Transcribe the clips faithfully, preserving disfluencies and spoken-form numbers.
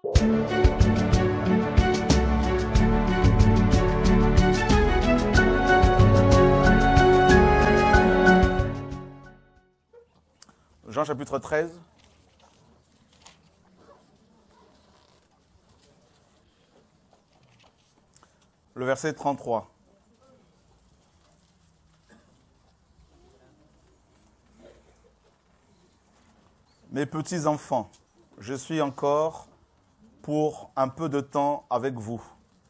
Jean chapitre treize. Le verset trente-trois. Mes petits enfants, je suis encore pour un peu de temps avec vous.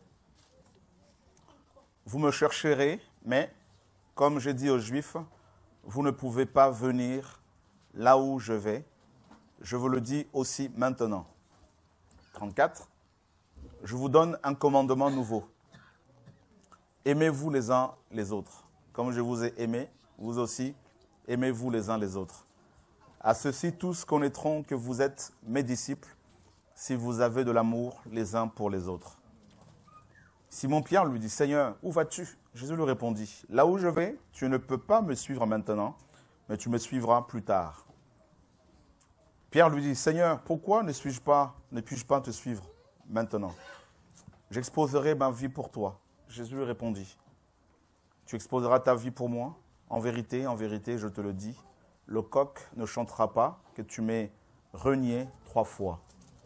Vous me chercherez, mais comme j'ai dit aux Juifs, vous ne pouvez pas venir là où je vais. Je vous le dis aussi maintenant. trente-quatre. Je vous donne un commandement nouveau. Aimez-vous les uns les autres. Comme je vous ai aimé, vous aussi, aimez-vous les uns les autres. À ceux-ci, tous connaîtront que vous êtes mes disciples, si vous avez de l'amour les uns pour les autres. Simon-Pierre lui dit, Seigneur, où vas-tu? Jésus lui répondit, là où je vais, tu ne peux pas me suivre maintenant, mais tu me suivras plus tard. Pierre lui dit, Seigneur, pourquoi ne suis-je pas, ne puis-je pas te suivre maintenant? J'exposerai ma vie pour toi. Jésus lui répondit, tu exposeras ta vie pour moi? En vérité, en vérité, je te le dis, le coq ne chantera pas que tu m'aies renié trois fois.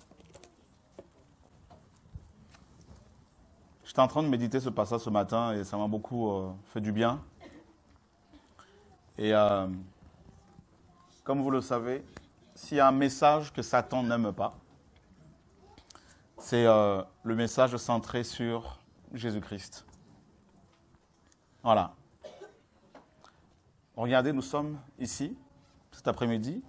J'étais en train de méditer ce passage ce matin et ça m'a beaucoup euh, fait du bien. Et euh, comme vous le savez, s'il y a un message que Satan n'aime pas, c'est euh, le message centré sur Jésus-Christ. Voilà. Regardez, nous sommes ici, cet après-midi.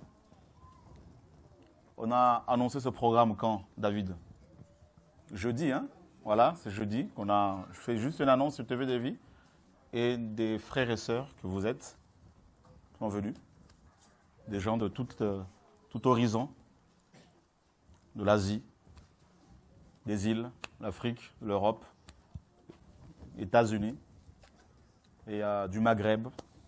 On a annoncé ce programme quand, David? Jeudi, hein? Voilà, c'est jeudi qu'on a fait juste une annonce sur T V des Vies. Et des frères et sœurs que vous êtes sont venus. Des gens de tout, euh, tout horizon. De l'Asie, des îles, l'Afrique, l'Europe, les États-Unis et euh, du Maghreb.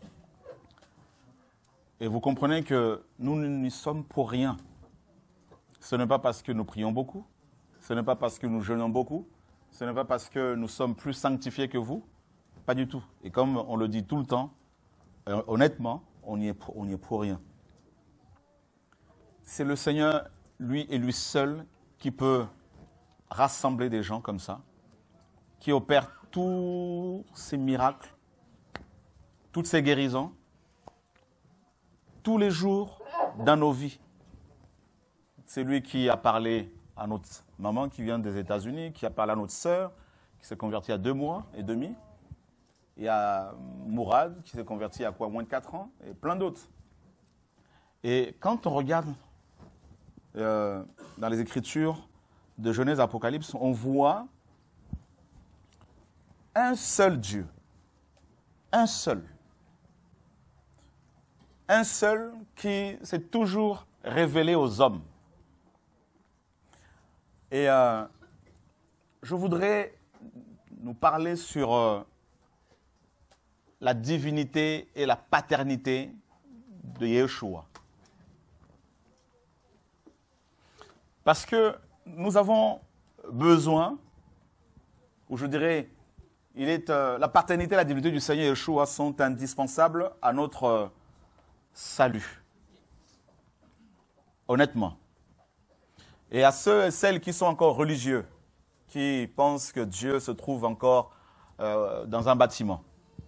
Et vous comprenez que nous n'y sommes pour rien. Ce n'est pas parce que nous prions beaucoup, ce n'est pas parce que nous jeûnons beaucoup, ce n'est pas parce que nous sommes plus sanctifiés que vous, pas du tout. Et comme on le dit tout le temps, euh, honnêtement, on n'y est, pour, on n'y est pour rien. C'est le Seigneur, lui et lui seul, qui peut rassembler des gens comme ça, qui opère tous ces miracles, toutes ces guérisons, tous les jours dans nos vies. C'est lui qui a parlé à notre maman qui vient des États-Unis, qui a parlé à notre sœur, qui s'est convertie à deux mois et demi. Il y a Mourad qui s'est converti à quoi, moins de quatre ans, et plein d'autres. Et quand on regarde euh, dans les Écritures de Genèse Apocalypse, on voit un seul Dieu. Un seul. Un seul qui s'est toujours révélé aux hommes. Et euh, je voudrais nous parler sur euh, la divinité et la paternité de Yeshua. Parce que nous avons besoin, ou je dirais, il est, euh, la paternité et la divinité du Seigneur Yeshua sont indispensables à notre euh, salut. Honnêtement. Et à ceux et celles qui sont encore religieux, qui pensent que Dieu se trouve encore euh, dans un bâtiment.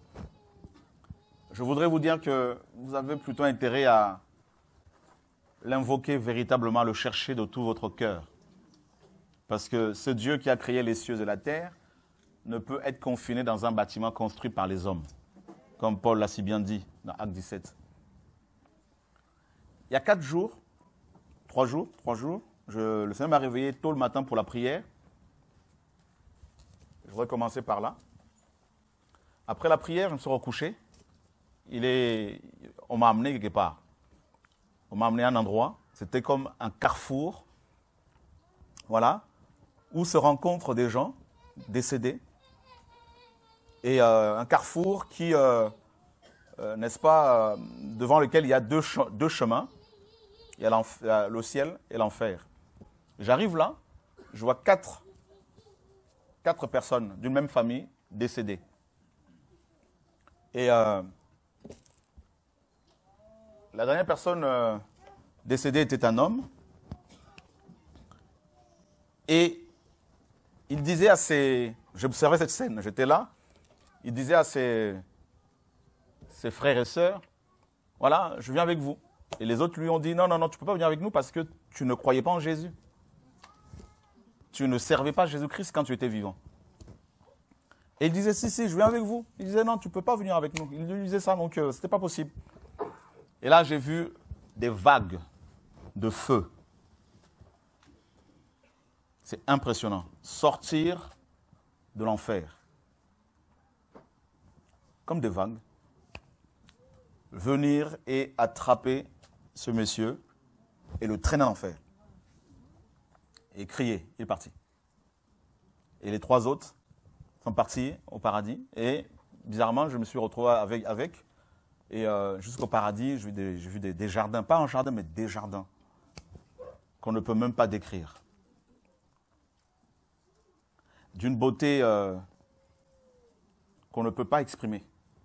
Je voudrais vous dire que vous avez plutôt intérêt à l'invoquer véritablement, le chercher de tout votre cœur. Parce que ce Dieu qui a créé les cieux et la terre ne peut être confiné dans un bâtiment construit par les hommes, comme Paul l'a si bien dit dans Acte dix-sept. Il y a quatre jours, trois jours, trois jours, je, le Seigneur m'a réveillé tôt le matin pour la prière. Je voudrais commencer par là. Après la prière, je me suis recouché. Il est, on m'a amené quelque part. On m'a amené à un endroit. C'était comme un carrefour, voilà, où se rencontrent des gens décédés. Et euh, un carrefour qui, euh, euh, n'est-ce pas, euh, devant lequel il y a deux, deux chemins. Il y a le ciel et l'enfer. J'arrive là, je vois quatre, quatre personnes d'une même famille décédées. Et euh, la dernière personne euh, décédée était un homme. Et il disait à ses... J'observais cette scène, j'étais là. Il disait à ses, ses frères et sœurs, voilà, je viens avec vous. Et les autres lui ont dit, non, non, non, tu ne peux pas venir avec nous parce que tu ne croyais pas en Jésus. Tu ne servais pas Jésus-Christ quand tu étais vivant. Et il disait, si, si, je viens avec vous. Il disait, non, tu ne peux pas venir avec nous. Il lui disait ça, donc euh, ce n'était pas possible. Et là, j'ai vu des vagues de feu. C'est impressionnant. Sortir de l'enfer. Comme des vagues. Venir et attraper ce monsieur et le traîner en enfer. Et crier, il est parti. Et les trois autres sont partis au paradis. Et bizarrement, je me suis retrouvé avec. avec et euh, jusqu'au paradis, j'ai vu, des, j'ai vu des, des jardins, pas un jardin, mais des jardins qu'on ne peut même pas décrire. D'une beauté euh, qu'on ne peut pas exprimer.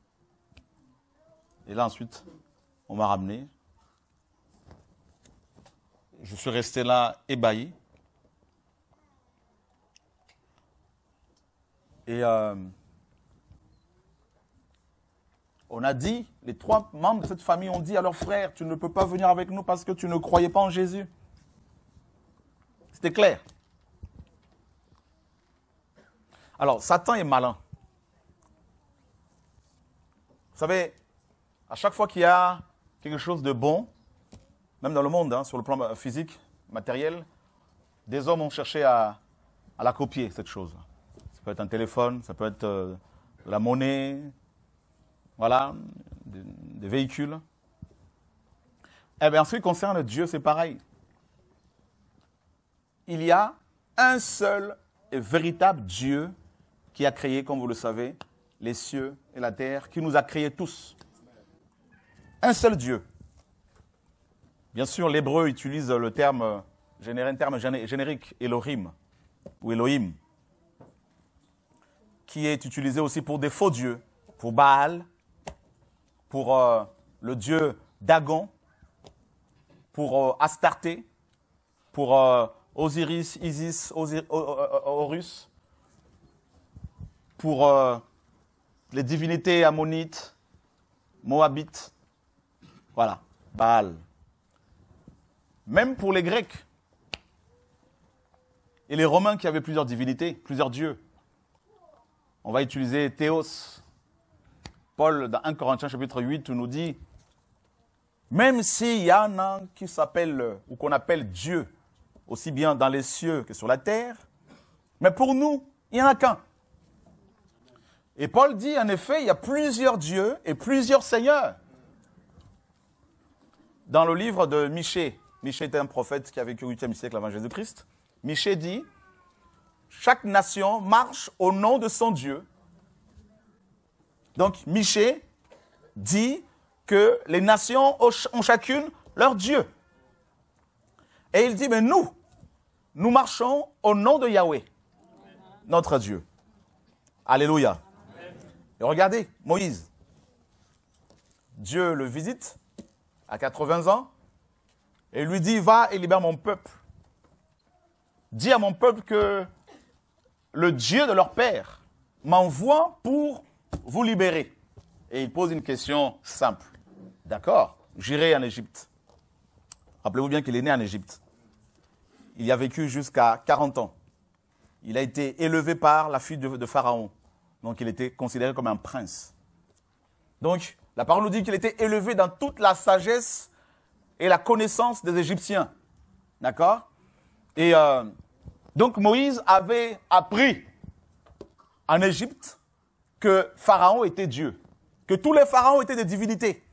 Et là, ensuite, on m'a ramené. Je suis resté là, ébahi. Et euh, on a dit, les trois membres de cette famille ont dit à leur frère, tu ne peux pas venir avec nous parce que tu ne croyais pas en Jésus. C'était clair. Alors, Satan est malin. Vous savez, à chaque fois qu'il y a quelque chose de bon, même dans le monde, hein, sur le plan physique, matériel, des hommes ont cherché à, à la copier, cette chose. Ça peut être un téléphone, ça peut être euh, de la monnaie, voilà, des, des véhicules. Eh bien, en ce qui concerne Dieu, c'est pareil. Il y a un seul et véritable Dieu qui a créé, comme vous le savez, les cieux et la terre, qui nous a créés tous. Un seul Dieu. Bien sûr, l'hébreu utilise le terme, un terme générique, Elohim, ou Elohim, qui est utilisé aussi pour des faux dieux, pour Baal, pour euh, le dieu Dagon, pour euh, Astarté, pour euh, Osiris, Isis, Osir, Horus, pour euh, les divinités ammonites, moabites, voilà, Baal. Même pour les Grecs et les Romains qui avaient plusieurs divinités, plusieurs dieux. On va utiliser Théos. Paul, dans un Corinthiens chapitre huit, nous dit, même s'il y en a qui s'appellent, ou qu'on appelle Dieu, aussi bien dans les cieux que sur la terre, mais pour nous, il n'y en a qu'un. Et Paul dit, en effet, il y a plusieurs dieux et plusieurs seigneurs. Dans le livre de Michée, Michée était un prophète qui a vécu au huitième siècle avant Jésus-Christ, Michée dit, chaque nation marche au nom de son Dieu. Donc, Michée dit que les nations ont chacune leur Dieu. Et il dit, mais nous, nous marchons au nom de Yahweh, notre Dieu. Alléluia. Et regardez, Moïse, Dieu le visite à quatre-vingts ans et lui dit, va et libère mon peuple. Dis à mon peuple que le Dieu de leur père m'envoie pour vous libérer. Et il pose une question simple. D'accord, j'irai en Égypte. Rappelez-vous bien qu'il est né en Égypte. Il y a vécu jusqu'à quarante ans. Il a été élevé par la fille de, de Pharaon. Donc il était considéré comme un prince. Donc la parole nous dit qu'il était élevé dans toute la sagesse et la connaissance des Égyptiens. D'accord? Et euh, donc Moïse avait appris en Égypte que Pharaon était Dieu, que tous les pharaons étaient des divinités.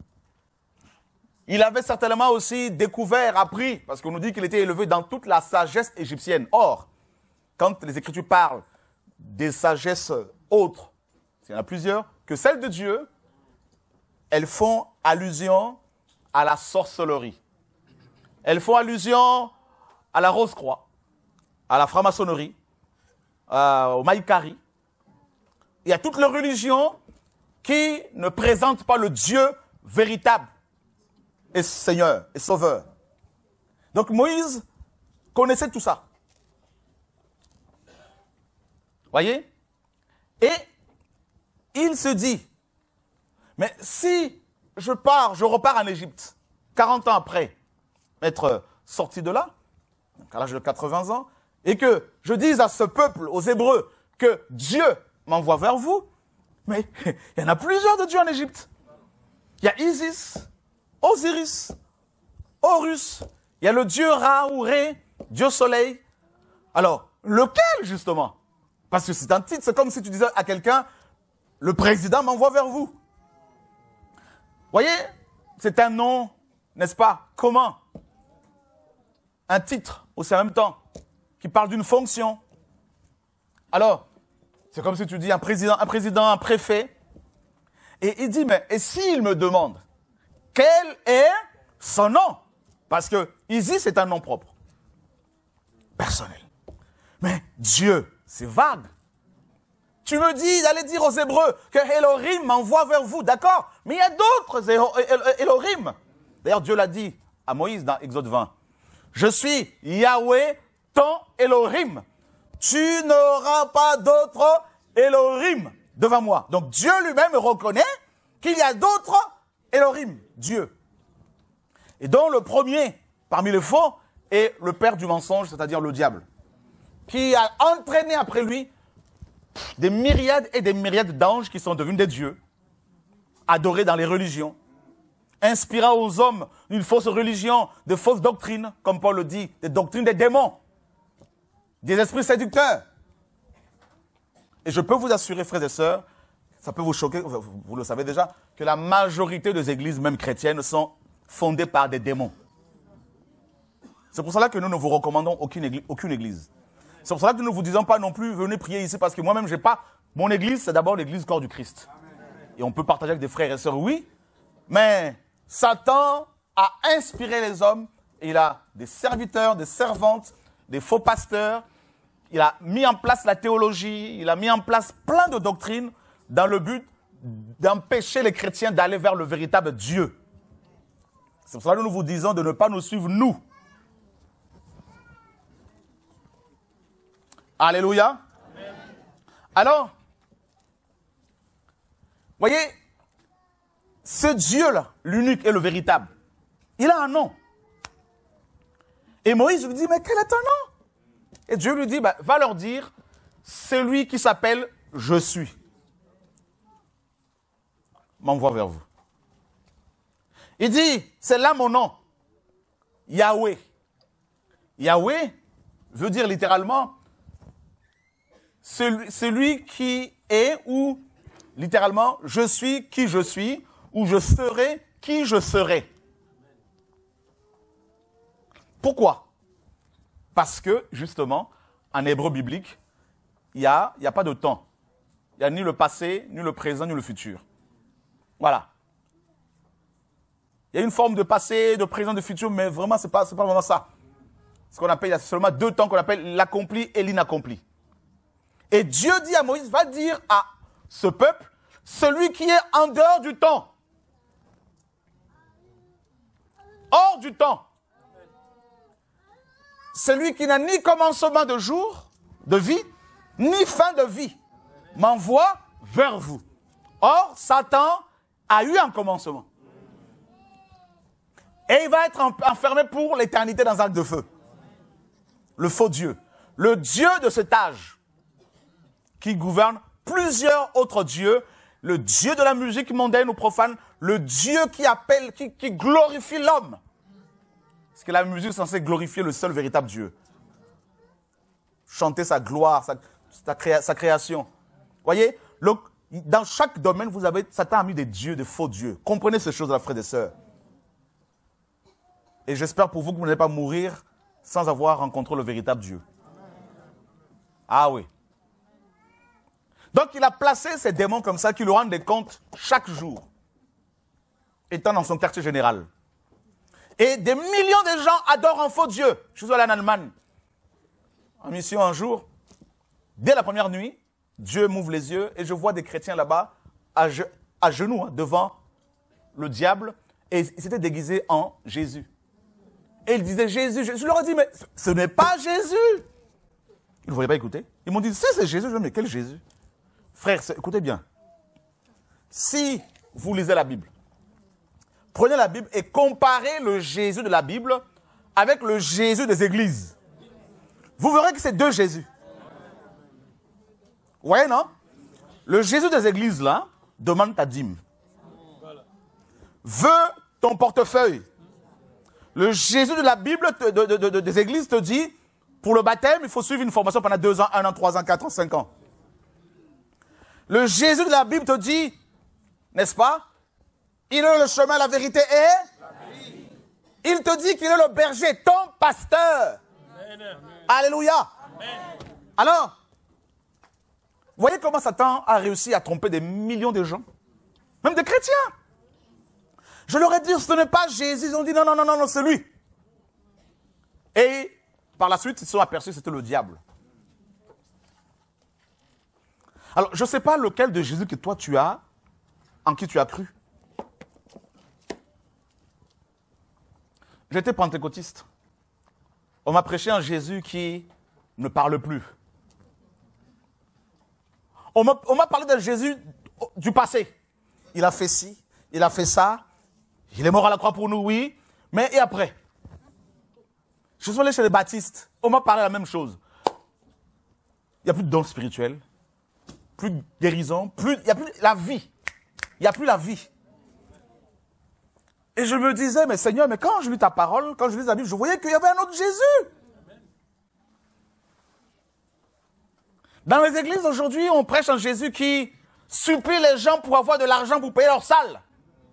Il avait certainement aussi découvert, appris, parce qu'on nous dit qu'il était élevé dans toute la sagesse égyptienne. Or, quand les Écritures parlent des sagesses autres, il y en a plusieurs, que celles de Dieu, elles font allusion à la sorcellerie. Elles font allusion à la rose-croix, à la franc-maçonnerie, euh, au Maïkari. Il y a toutes les religions qui ne présentent pas le Dieu véritable et Seigneur et Sauveur. Donc Moïse connaissait tout ça. Voyez? Et il se dit, mais si je pars, je repars en Égypte, quarante ans après être sorti de là, à l'âge de quatre-vingts ans, et que je dise à ce peuple, aux Hébreux, que Dieu m'envoie vers vous, mais il y en a plusieurs de dieux en Égypte. Il y a Isis, Osiris, Horus, il y a le dieu Ra ou Ré, Dieu soleil. Alors, lequel justement? Parce que c'est un titre, c'est comme si tu disais à quelqu'un, le président m'envoie vers vous. Voyez, c'est un nom, n'est-ce pas, commun. Un titre aussi en même temps, qui parle d'une fonction. Alors, c'est comme si tu dis un président, un président, un préfet. Et il dit, mais et s'il me demande, quel est son nom? Parce que Isis c'est un nom propre, personnel. Mais Dieu, c'est vague. Tu me dis d'aller dire aux Hébreux que Elohim m'envoie vers vous, d'accord? Mais il y a d'autres Elohim. D'ailleurs, Dieu l'a dit à Moïse dans Exode vingt. Je suis Yahweh, ton Elohim. Tu n'auras pas d'autre Elohim devant moi. Donc Dieu lui-même reconnaît qu'il y a d'autres Elohim, Dieu. Et dont le premier, parmi les faux, est le père du mensonge, c'est-à-dire le diable, qui a entraîné après lui des myriades et des myriades d'anges qui sont devenus des dieux, adorés dans les religions, inspirant aux hommes une fausse religion, de fausses doctrines, comme Paul le dit, des doctrines des démons, des esprits séducteurs. Et je peux vous assurer, frères et sœurs, ça peut vous choquer, vous le savez déjà, que la majorité des églises, même chrétiennes, sont fondées par des démons. C'est pour cela que nous ne vous recommandons aucune église. Aucune église. C'est pour cela que nous ne vous disons pas non plus, venez prier ici, parce que moi-même, j'ai pas... Mon église, c'est d'abord l'église corps du Christ. Et on peut partager avec des frères et sœurs, oui, mais Satan a inspiré les hommes, et il a des serviteurs, des servantes, des faux pasteurs, il a mis en place la théologie, il a mis en place plein de doctrines dans le but d'empêcher les chrétiens d'aller vers le véritable Dieu. C'est pour cela que nous vous disons de ne pas nous suivre, nous. Alléluia. Amen. Alors, voyez, ce Dieu-là, l'unique et le véritable, il a un nom. Et Moïse lui dit, mais quel est ton nom? Et Dieu lui dit, bah, va leur dire, celui qui s'appelle « Je suis » m'envoie vers vous. Il dit, c'est là mon nom, Yahweh. Yahweh veut dire littéralement, celui, celui qui est ou littéralement, je suis qui je suis, ou je serai qui je serai. Pourquoi? Parce que, justement, en hébreu biblique, il n'y a, il y a pas de temps. Il n'y a ni le passé, ni le présent, ni le futur. Voilà. Il y a une forme de passé, de présent, de futur, mais vraiment, ce n'est pas, c'est pas vraiment ça. Ce qu'on appelle, il y a seulement deux temps qu'on appelle l'accompli et l'inaccompli. Et Dieu dit à Moïse, va dire à ce peuple, celui qui est en dehors du temps. Hors du temps. Celui qui n'a ni commencement de jour, de vie, ni fin de vie, m'envoie vers vous. Or, Satan a eu un commencement. Et il va être enfermé pour l'éternité dans un lac de feu. Le faux Dieu. Le Dieu de cet âge qui gouverne plusieurs autres dieux. Le Dieu de la musique mondaine ou profane. Le Dieu qui appelle, qui, qui glorifie l'homme. Parce que la musique est censée glorifier le seul véritable Dieu. Chanter sa gloire, sa, sa, créa, sa création. Voyez, le, dans chaque domaine, vous avez, Satan a mis des dieux, des faux dieux. Comprenez ces choses-là, frères et sœurs. Et j'espère pour vous que vous n'allez pas mourir sans avoir rencontré le véritable Dieu. Ah oui. Donc il a placé ces démons comme ça qui lui rendent des comptes chaque jour, étant dans son quartier général. Et des millions de gens adorent un faux Dieu. Je suis allé en Allemagne, en mission un jour. Dès la première nuit, Dieu m'ouvre les yeux et je vois des chrétiens là-bas à, ge à genoux hein, devant le diable et ils s'étaient déguisés en Jésus. Et ils disaient Jésus, Jésus. Je leur ai dit, mais ce n'est pas Jésus. Ils ne voulaient pas écouter. Ils m'ont dit, si c'est Jésus. Je dis, mais quel Jésus? Frère, écoutez bien. Si vous lisez la Bible, prenez la Bible et comparez le Jésus de la Bible avec le Jésus des églises. Vous verrez que c'est deux Jésus. Vous voyez, non? Le Jésus des églises, là, demande ta dîme. Veut ton portefeuille. Le Jésus de la Bible, de, de, de, de, des églises, te dit, pour le baptême, il faut suivre une formation pendant deux ans, un an, trois ans, quatre ans, cinq ans. Le Jésus de la Bible te dit, n'est-ce pas? Il est le chemin, la vérité et la vie. Il te dit qu'il est le berger, ton pasteur. Amen. Alléluia. Amen. Alors, vous voyez comment Satan a réussi à tromper des millions de gens? Même des chrétiens. Je leur ai dit, ce n'est pas Jésus. Ils ont dit, non, non, non, non, non c'est lui. Et par la suite, ils se sont aperçus que c'était le diable. Alors, je ne sais pas lequel de Jésus que toi tu as, en qui tu as cru. J'étais pentecôtiste. On m'a prêché un Jésus qui ne parle plus. On m'a parlé de Jésus du passé. Il a fait ci, il a fait ça. Il est mort à la croix pour nous, oui. Mais et après? Je suis allé chez les baptistes. On m'a parlé de la même chose. Il n'y a plus de dons spirituels. Plus de guérison. Plus, il n'y a plus la vie. Il n'y a plus la vie. Et je me disais, mais Seigneur, mais quand je lis ta parole, quand je lis la Bible, je voyais qu'il y avait un autre Jésus. Dans les églises aujourd'hui, on prêche un Jésus qui supplie les gens pour avoir de l'argent pour payer leur salle.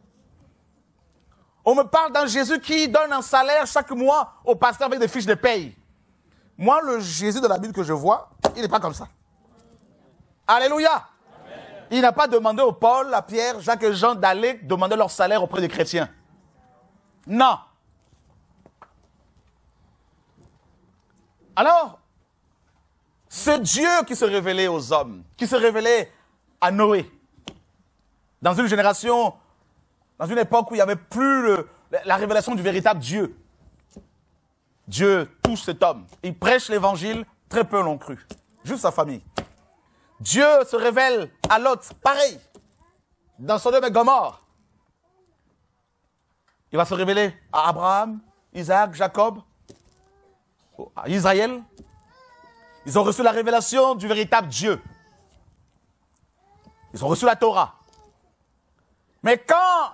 On me parle d'un Jésus qui donne un salaire chaque mois au pasteur avec des fiches de paye. Moi, le Jésus de la Bible que je vois, il n'est pas comme ça. Alléluia. Amen. Il n'a pas demandé au Paul, à Pierre, Jacques et Jean d'aller demander leur salaire auprès des chrétiens. Non. Alors, ce Dieu qui se révélait aux hommes, qui se révélait à Noé, dans une génération, dans une époque où il n'y avait plus le, la révélation du véritable Dieu. Dieu touche cet homme. Il prêche l'évangile, très peu l'ont cru. Juste sa famille. Dieu se révèle à Lot, pareil, dans Sodome et Gomorrhe. Il va se révéler à Abraham, Isaac, Jacob, à Israël. Ils ont reçu la révélation du véritable Dieu. Ils ont reçu la Torah. Mais quand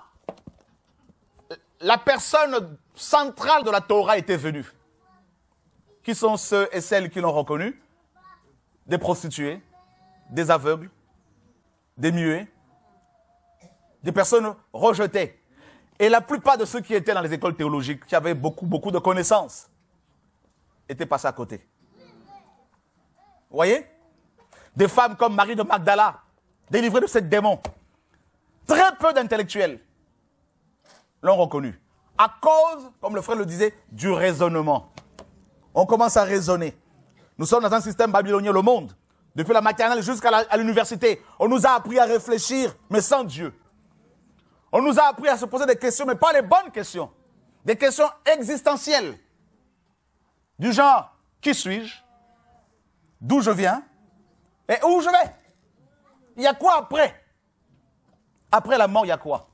la personne centrale de la Torah était venue, qui sont ceux et celles qui l'ont reconnu? Des prostituées, des aveugles, des muets, des personnes rejetées. Et la plupart de ceux qui étaient dans les écoles théologiques, qui avaient beaucoup, beaucoup de connaissances, étaient passés à côté. Vous voyez? Des femmes comme Marie de Magdala, délivrées de sept démons. Très peu d'intellectuels l'ont reconnu. À cause, comme le frère le disait, du raisonnement. On commence à raisonner. Nous sommes dans un système babylonien, le monde. Depuis la maternelle jusqu'à l'université. On nous a appris à réfléchir, mais sans Dieu. On nous a appris à se poser des questions, mais pas les bonnes questions. Des questions existentielles. Du genre, qui suis-je? D'où je viens? Et où je vais? Il y a quoi après? Après la mort, il y a quoi?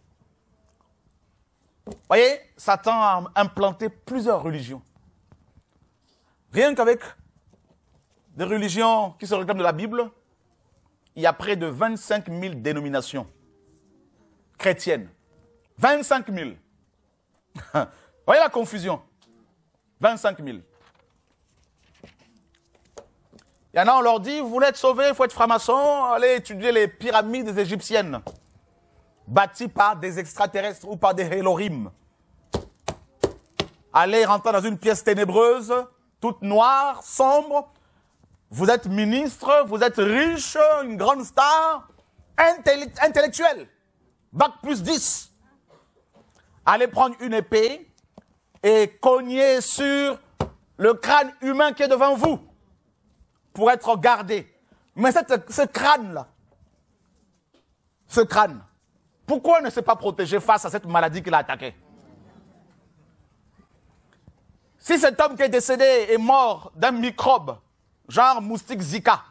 Vous voyez, Satan a implanté plusieurs religions. Rien qu'avec des religions qui se réclament de la Bible, il y a près de vingt-cinq mille dénominations chrétiennes. vingt-cinq mille. Vous voyez la confusion? vingt-cinq mille. Il y en a, on leur dit, vous voulez être sauvés, il faut être franc-maçon, allez étudier les pyramides égyptiennes, bâties par des extraterrestres ou par des Elohim. Allez rentrer dans une pièce ténébreuse, toute noire, sombre. Vous êtes ministre, vous êtes riche, une grande star, intellectuel. Bac plus dix. Allez prendre une épée et cogner sur le crâne humain qui est devant vous. pour être gardé. Mais cette, ce crâne-là, ce crâne, pourquoi il ne s'est pas protégé face à cette maladie qui l'a attaqué? Si cet homme qui est décédé est mort d'un microbe, genre moustique Zika,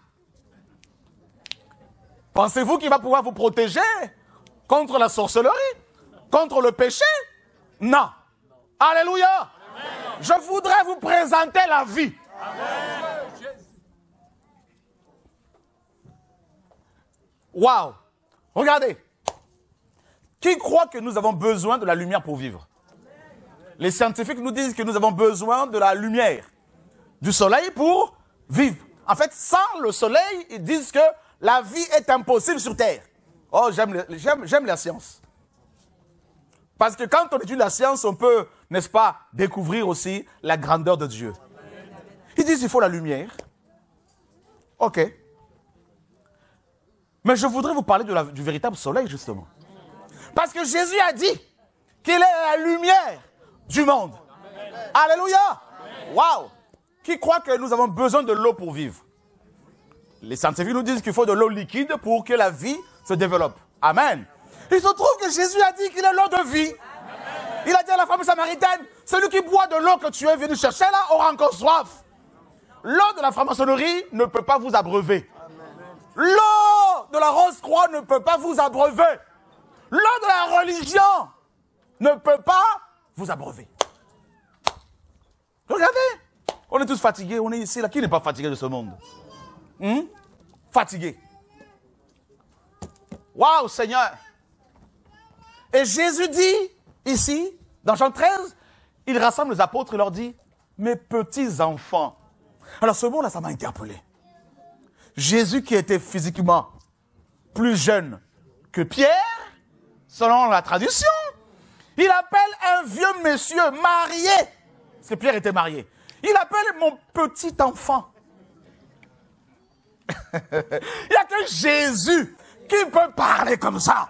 pensez-vous qu'il va pouvoir vous protéger contre la sorcellerie, contre le péché? Non. Alléluia. Amen. Je voudrais vous présenter la vie. Waouh. Regardez. Qui croit que nous avons besoin de la lumière pour vivre? Les scientifiques nous disent que nous avons besoin de la lumière, du soleil pour vivre. En fait, sans le soleil, ils disent que la vie est impossible sur Terre. Oh, j'aime, j'aime, j'aime la science. Parce que quand on étudie la science, on peut, n'est-ce pas, découvrir aussi la grandeur de Dieu. Ils disent qu'il faut la lumière. Ok. Mais je voudrais vous parler de la, du véritable soleil, justement. Parce que Jésus a dit qu'il est la lumière du monde. Amen. Alléluia. Waouh. Qui croit que nous avons besoin de l'eau pour vivre? Les scientifiques nous disent qu'il faut de l'eau liquide pour que la vie se développe. Amen. Il se trouve que Jésus a dit qu'il est l'eau de vie. Amen. Il a dit à la femme samaritaine, celui qui boit de l'eau que tu es venu chercher là aura encore soif. L'eau de la franc-maçonnerie ne peut pas vous abreuver. L'eau de la Rose-Croix ne peut pas vous abreuver. L'eau de la religion ne peut pas vous abreuver. Regardez, on est tous fatigués, on est ici là. Qui n'est pas fatigué de ce monde? Hmm? Fatigué. Waouh, Seigneur. Et Jésus dit ici, dans Jean treize, il rassemble les apôtres et leur dit, mes petits enfants. Alors ce mot-là, ça m'a interpellé. Jésus qui était physiquement plus jeune que Pierre, selon la tradition, il appelle un vieux monsieur marié, parce que Pierre était marié. Il appelle mon petit enfant. Il n'y a que Jésus qui peut parler comme ça.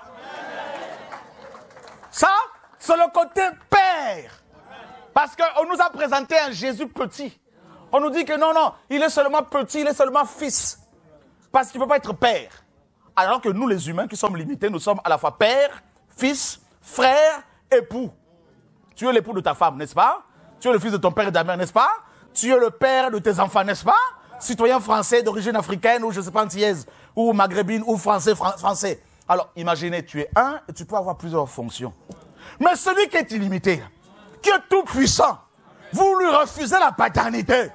Ça, c'est le côté père. Parce qu'on nous a présenté un Jésus petit. On nous dit que non, non, il est seulement petit, il est seulement fils. Parce qu'il ne peut pas être père. Alors que nous, les humains qui sommes limités, nous sommes à la fois père, fils, frère, époux. Tu es l'époux de ta femme, n'est-ce pas? Tu es le fils de ton père et de ta mère, n'est-ce pas? Tu es le père de tes enfants, n'est-ce pas? Citoyen français d'origine africaine ou je ne sais pas antillaise, ou maghrébine, ou français, fran français. Alors, imaginez, tu es un et tu peux avoir plusieurs fonctions. Mais celui qui est illimité, qui est tout puissant, vous lui refusez la paternité.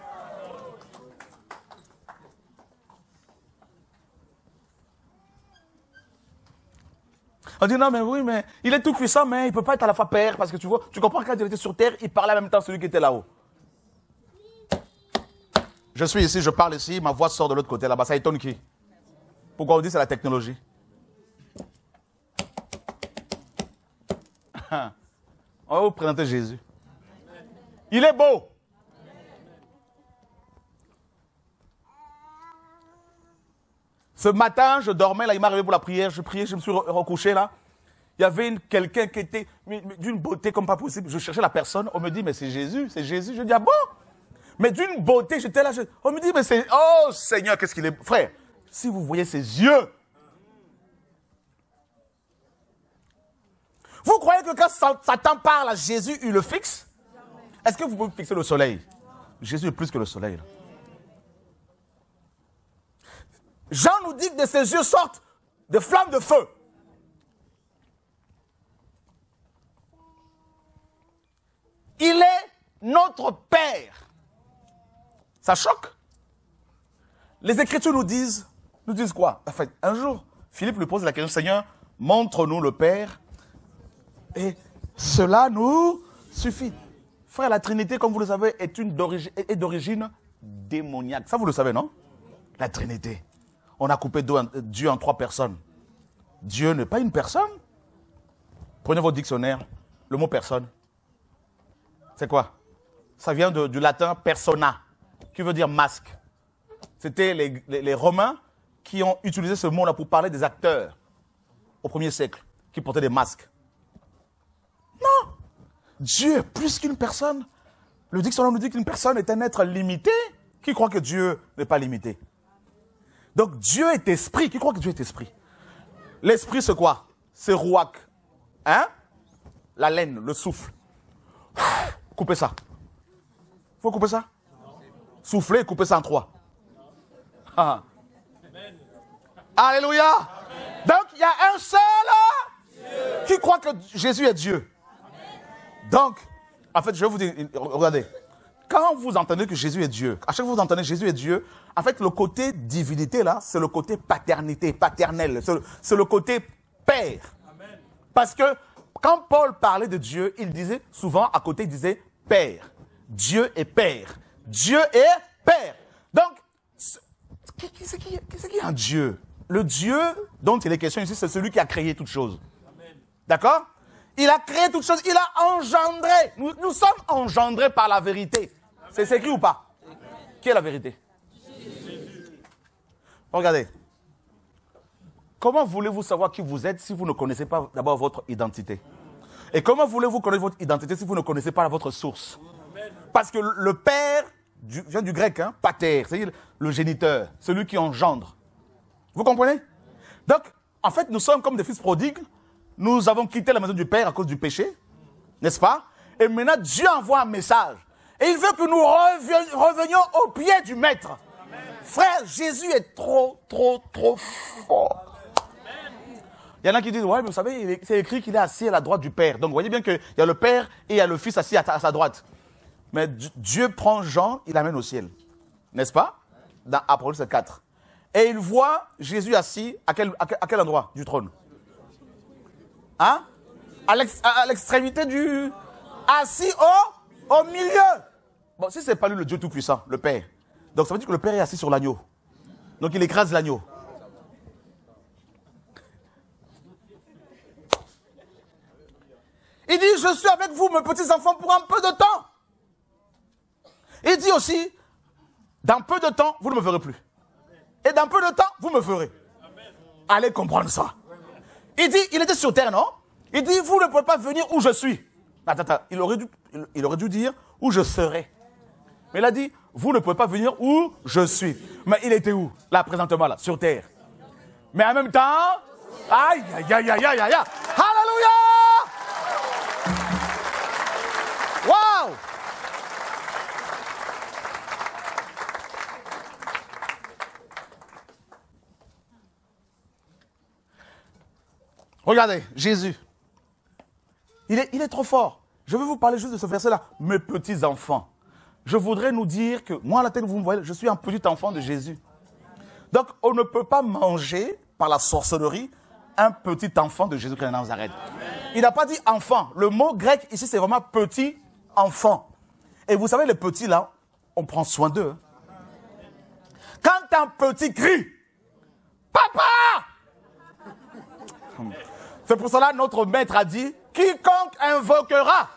On dit non, mais oui, mais il est tout puissant, mais il ne peut pas être à la fois père, parce que tu vois, tu comprends que quand il était sur terre, il parlait en même temps celui qui était là-haut. Je suis ici, je parle ici, ma voix sort de l'autre côté là-bas. Ça étonne qui? Pourquoi on dit c'est la technologie? On va vous présenter Jésus. Il est beau. Ce matin, je dormais, là, il m'est arrivé pour la prière, je priais, je me suis recouché là. Il y avait quelqu'un qui était d'une beauté comme pas possible. Je cherchais la personne, on me dit, mais c'est Jésus, c'est Jésus. Je dis, ah bon? Mais d'une beauté, j'étais là, je... on me dit, mais c'est... Oh Seigneur, qu'est-ce qu'il est... Frère, si vous voyez ses yeux, vous croyez que quand Satan parle à Jésus, il le fixe? Est-ce que vous pouvez fixer le soleil? Jésus est plus que le soleil. Là. Jean nous dit que de ses yeux sortent des flammes de feu. Il est notre Père. Ça choque. Les Écritures nous disent, nous disent quoi? En fait, un jour, Philippe lui pose la question, Seigneur, montre-nous le Père. Et cela nous suffit. Frère, la Trinité, comme vous le savez, est une d'origine, est d'origine démoniaque. Ça, vous le savez, non? La Trinité. On a coupé Dieu en trois personnes. Dieu n'est pas une personne. Prenez votre dictionnaire. Le mot personne. C'est quoi? Ça vient de, du latin persona, qui veut dire masque. C'était les, les, les Romains qui ont utilisé ce mot-là pour parler des acteurs au premier siècle, qui portaient des masques. Non! Dieu est plus qu'une personne. Le dictionnaire nous dit qu'une personne est un être limité Qui croit que Dieu n'est pas limité? Donc Dieu est esprit. Qui croit que Dieu est esprit? L'esprit c'est quoi? C'est rouak. Hein? La laine, le souffle. Coupez ça. Faut couper ça? Souffler et couper ça en trois. Ah. Alléluia. Amen. Donc il y a un seul Dieu qui croit que Jésus est Dieu. Amen. Donc, en fait, je vais vous dire, regardez. Quand vous entendez que Jésus est Dieu, à chaque fois que vous entendez Jésus est Dieu, en fait, le côté divinité, là, c'est le côté paternité, paternel. C'est le, c'est le côté père. Amen. Parce que quand Paul parlait de Dieu, il disait souvent, à côté, il disait père. Dieu est père. Dieu est père. Donc, qui, qui c'est qui, qui, qui est un Dieu? Le Dieu dont il est question ici, c'est celui qui a créé toutes choses. D'accord? Il a créé toutes choses, il a engendré. Nous, nous sommes engendrés par la vérité. C'est écrit ou pas? Amen. Qui est la vérité? Jésus. Regardez. Comment voulez-vous savoir qui vous êtes si vous ne connaissez pas d'abord votre identité? Et comment voulez-vous connaître votre identité si vous ne connaissez pas votre source? Amen. Parce que le père du, vient du grec, hein, pater, c'est-à-dire le géniteur, celui qui engendre. Vous comprenez? Donc, en fait, nous sommes comme des fils prodigues. Nous avons quitté la maison du Père à cause du péché, n'est-ce pas? Et maintenant, Dieu envoie un message. Et il veut que nous revenions au pied du Maître. Amen. Frère, Jésus est trop, trop, trop fort. Amen. Il y en a qui disent, ouais, mais vous savez, c'est écrit qu'il est assis à la droite du Père. Donc, vous voyez bien qu'il y a le Père et il y a le Fils assis à, à sa droite. Mais Dieu prend Jean, il l'amène au ciel. N'est-ce pas? Dans Apocalypse quatre. Et il voit Jésus assis à quel, à quel, à quel endroit du trône? Hein? À l'extrémité du... Assis au, au milieu. Bon, si ce n'est pas lui le Dieu Tout-Puissant, le Père. Donc ça veut dire que le Père est assis sur l'agneau. Donc il écrase l'agneau. Il dit, je suis avec vous, mes petits enfants, pour un peu de temps. Il dit aussi, dans peu de temps, vous ne me verrez plus. Et dans peu de temps, vous me verrez. Allez comprendre ça. Il dit, il était sur terre, non? Il dit, vous ne pouvez pas venir où je suis. Attends, attends, il aurait dû, il aurait dû dire où je serai. Mais il a dit, vous ne pouvez pas venir où je suis. Mais il était où? Là, présentement, là, sur terre. Mais en même temps, aïe, aïe, aïe, aïe, aïe, aïe, alléluia! Waouh! Regardez, Jésus. Il est, il est trop fort. Je vais vous parler juste de ce verset-là. Mes petits enfants. Je voudrais nous dire que, moi, à la tête, vous me voyez, je suis un petit enfant de Jésus. Donc, on ne peut pas manger, par la sorcellerie, un petit enfant de Jésus-Christ de Nazareth. Il n'a pas dit enfant. Le mot grec, ici, c'est vraiment petit enfant. Et vous savez, les petits, là, on prend soin d'eux. Quand un petit crie, papa! C'est pour cela que notre maître a dit, quiconque invoquera.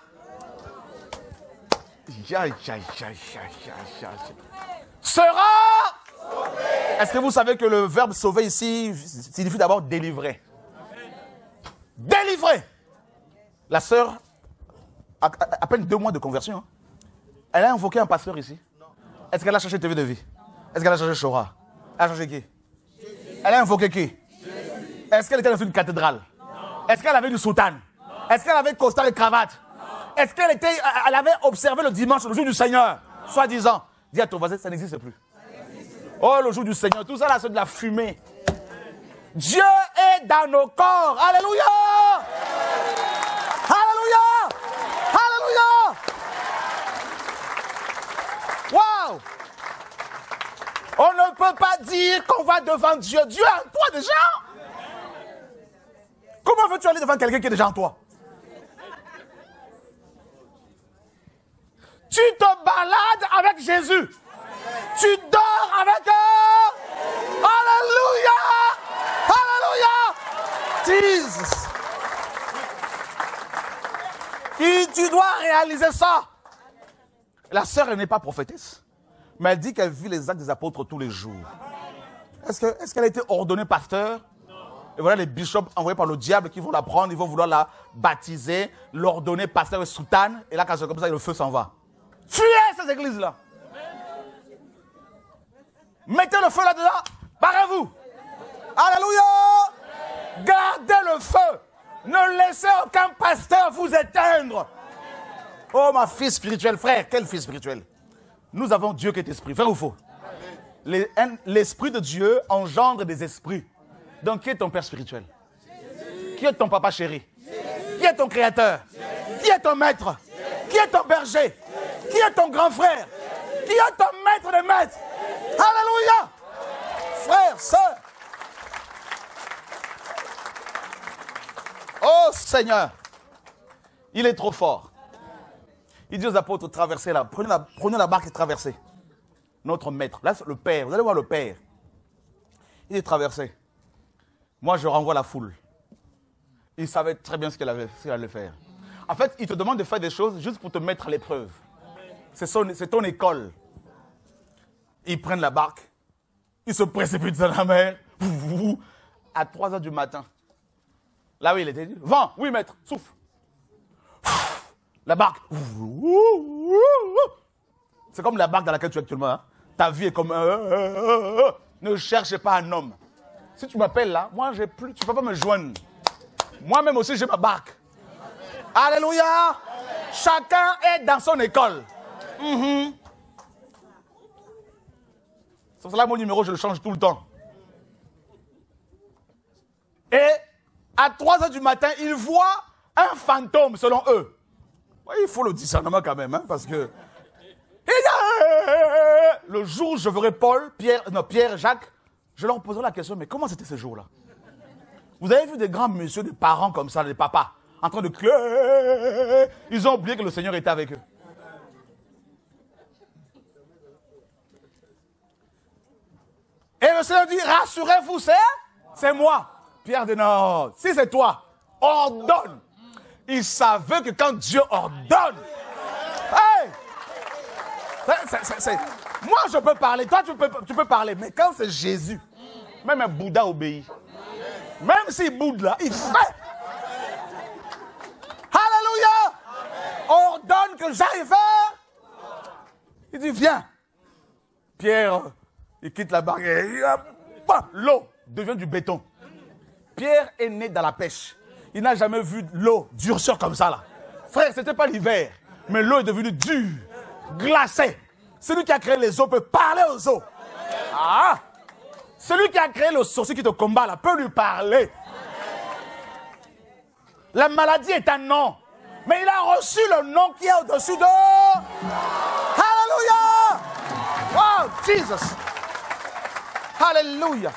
Sera. Est-ce que vous savez que le verbe sauver ici signifie d'abord délivrer? Délivrer. La sœur, à, à, à peine deux mois de conversion, hein, elle a invoqué un pasteur ici. Est-ce qu'elle a cherché T V de vie? Est-ce qu'elle a cherché Chora? Elle a cherché qui? Elle a invoqué qui? Est-ce qu'elle était dans une cathédrale? Est-ce qu'elle avait du soutane? Est-ce qu'elle avait costard et cravate? Est-ce qu'elle était, elle avait observé le dimanche, le jour du Seigneur, soi-disant? Dis à ton voisin, ça n'existe plus. Oh, le jour du Seigneur, tout ça là, c'est de la fumée. Dieu est dans nos corps. Alléluia! Alléluia! Alléluia! Waouh! On ne peut pas dire qu'on va devant Dieu. Dieu est en toi déjà. Comment veux-tu aller devant quelqu'un qui est déjà en toi? Tu te balades avec Jésus. Tu dors avec eux. Alléluia! Alléluia! Jesus! Et tu dois réaliser ça. La sœur, elle n'est pas prophétesse. Mais elle dit qu'elle vit les actes des apôtres tous les jours. Est-ce que, est-ce qu'elle a été ordonnée pasteur? Et voilà les bishops envoyés par le diable qui vont la prendre, ils vont vouloir la baptiser, l'ordonner pasteur et soutane. Et là, quand c'est comme ça, le feu s'en va. Fuyez ces églises-là. Mettez le feu là-dedans. Barrez-vous. Alléluia. Gardez le feu. Ne laissez aucun pasteur vous éteindre. Oh, ma fille spirituelle, frère, quel fils spirituel. Nous avons Dieu qui est esprit, vrai ou faux? L'esprit de Dieu engendre des esprits. Donc, qui est ton père spirituel? Qui est ton papa chéri? Qui est ton créateur? Qui est ton maître? Qui est ton berger? Qui est ton grand frère? Qui est ton maître de maîtres? Alléluia! Frère, sœur. Oh Seigneur, il est trop fort. Il dit aux apôtres, traversez là, prenez la, prenez la barque et traversez. Notre maître, là c'est le Père, vous allez voir le Père. Il est traversé. Moi je renvoie la foule. Il savait très bien ce qu'il avait, ce qu'il allait faire. En fait, il te demande de faire des choses juste pour te mettre à l'épreuve. C'est ton école. Ils prennent la barque, ils se précipitent dans la mer, à trois heures du matin. Là où il était dit, vent, oui maître, souffle. La barque. C'est comme la barque dans laquelle tu es actuellement. Hein? Ta vie est comme... Ne cherche pas un homme. Si tu m'appelles là, moi j'ai plus, tu ne peux pas me joindre. Moi-même aussi j'ai ma barque. Alléluia. Chacun est dans son école. Mm-hmm. C'est pour cela mon numéro, je le change tout le temps. Et à trois heures du matin, ils voient un fantôme selon eux. Oui, il faut le discernement quand même, hein, parce que... Le jour où je verrai Paul, Pierre, non, Pierre, Jacques, je leur poserai la question, mais comment c'était ce jour-là? Vous avez vu des grands messieurs, des parents comme ça, des papas, en train de crier. Ils ont oublié que le Seigneur était avec eux. Et le Seigneur dit, rassurez-vous, c'est, c'est moi. Pierre dit, non, si c'est toi, ordonne. Il savait que quand Dieu ordonne, hey, c'est, c'est, c'est, moi je peux parler, toi tu peux, tu peux parler, mais quand c'est Jésus, même un Bouddha obéit. Même s'il boude là, il fait. Alléluia. Ordonne que j'aille faire. Il dit, viens. Pierre, il quitte la barque et l'eau devient du béton. Pierre est né dans la pêche. Il n'a jamais vu l'eau durcir comme ça là. Frère, ce n'était pas l'hiver, mais l'eau est devenue dure, glacée. Celui qui a créé les eaux peut parler aux eaux. Ah! Celui qui a créé le sorcier qui te combat là peut lui parler. La maladie est un nom, mais il a reçu le nom qui est au-dessus de... Alléluia! Wow, Jesus! Alléluia!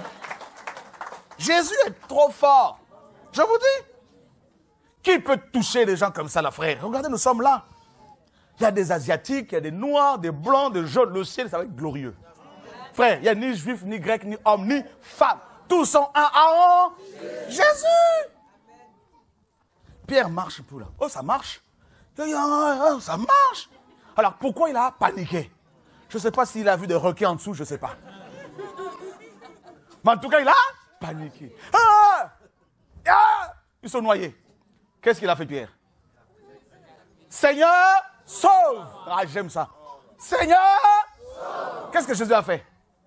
Jésus est trop fort. Je vous dis. Qui peut toucher les gens comme ça, là, frère? Regardez, nous sommes là. Il y a des Asiatiques, il y a des Noirs, des Blancs, des Jaunes. Le ciel, ça va être glorieux. Frère, il n'y a ni Juif, ni Grec, ni homme, ni femme. Tous sont un à un. Jésus! Pierre marche pour là. Oh, ça marche. Ça marche. Alors, pourquoi il a paniqué? Je ne sais pas s'il a vu des requins en dessous, je ne sais pas. Mais en tout cas, il a paniqué. Ah! Ah! Ils sont noyés. Qu'est-ce qu'il a fait, Pierre? Seigneur, sauve! Ah, j'aime ça. Seigneur, qu'est-ce que Jésus a fait?